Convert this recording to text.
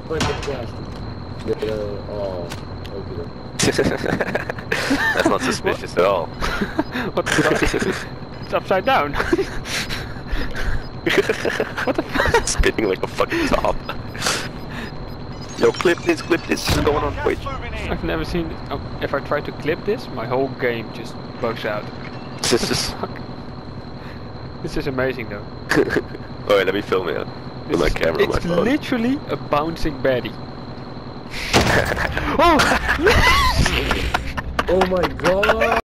Põe podcast. Oh, okay. That's not suspicious at all. What the fuck? It's upside down. What the fuck? Spinning like a fucking top. Yo, clip this is going on Twitch. I've never seen. Oh, if I try to clip this, my whole game just bugs out. This is. Fuck. This is amazing though. Alright, let me film it with my camera on my It's phone. literally a bouncing baddie. Oh! Oh my god!